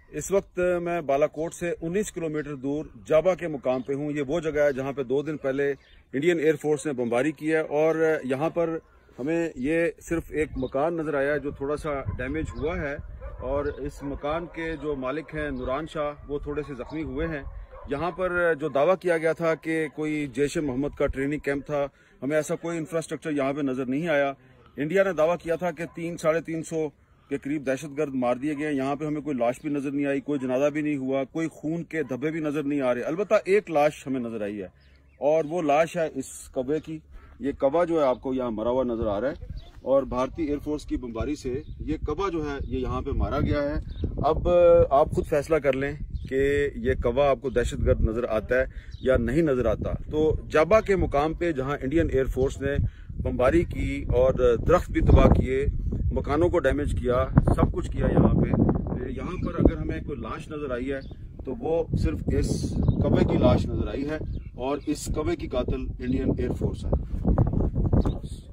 इस वक्त मैं बालाकोट से 19 किलोमीटर दूर जाबा के मुकाम पे हूँ। ये वो जगह है जहाँ पे 2 दिन पहले इंडियन एयरफोर्स ने बमबारी की है और यहाँ पर हमें ये सिर्फ एक मकान नज़र आया है जो थोड़ा सा डैमेज हुआ है और इस मकान के जो मालिक हैं नूरान शाह, वो थोड़े से ज़ख्मी हुए हैं। यहाँ पर जो दावा किया गया था कि कोई जैश-ए मोहम्मद का ट्रेनिंग कैंप था, हमें ऐसा कोई इंफ्रास्ट्रक्चर यहाँ पे नज़र नहीं आया। इंडिया ने दावा किया था कि 300-350 के करीब दहशतगर्द मार दिए गए। यहाँ पे हमें कोई लाश भी नज़र नहीं आई, कोई जनाजा भी नहीं हुआ, कोई खून के धब्बे भी नज़र नहीं आ रहे। अलबत्ता एक लाश हमें नज़र आई है और वो लाश है इस कब्बे की। ये कब्बा जो है आपको यहाँ मरा हुआ नज़र आ रहा है और भारतीय एयरफोर्स की बमबारी से ये कब्बा जो है ये यहाँ पे मारा गया है। अब आप खुद फैसला कर लें कि ये कब्बा आपको दहशतगर्द नज़र आता है या नहीं नज़र आता। तो जाबा के मुकाम पे जहाँ इंडियन एयरफोर्स ने बमबारी की और दरख्त भी तबाह किए, मकानों को डैमेज किया, सब कुछ किया यहाँ पर अगर हमें कोई लाश नज़र आई है तो वो सिर्फ इस कब्बे की लाश नज़र आई है और इस कब्बे की कातिल इंडियन एयरफोर्स है।